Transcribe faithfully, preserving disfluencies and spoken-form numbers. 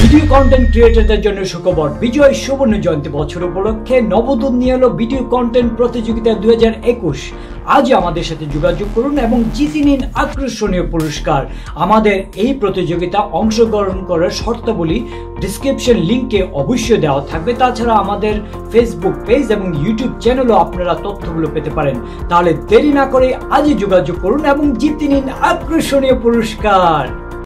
Video content ক্রিয়েটরদের জন্য সুখবর, বিজয় সুবর্ণ জয়ন্তী বছর উপলক্ষে নবদূত নিয়ে এলো ভিডিও কন্টেন্ট প্রতিযোগিতা দুই হাজার একুশ। আজ আমাদের সাথে যোগাযোগ করুন এবং জিতে নিন আকর্ষণীয় পুরস্কার। আমাদের এই প্রতিযোগিতা অংশগ্রহণ করার শর্তাবলী ডিসক্রিপশন লিঙ্কে অবশ্যই দেওয়া থাকবে। তাছাড়া আমাদের ফেসবুক পেজ এবং ইউটিউব চ্যানেলও আপনারা তথ্যগুলো পেতে পারেন। তাহলে দেরি না করে আজই যোগাযোগ করুন এবং জিতে নিন আকর্ষণীয় পুরস্কার।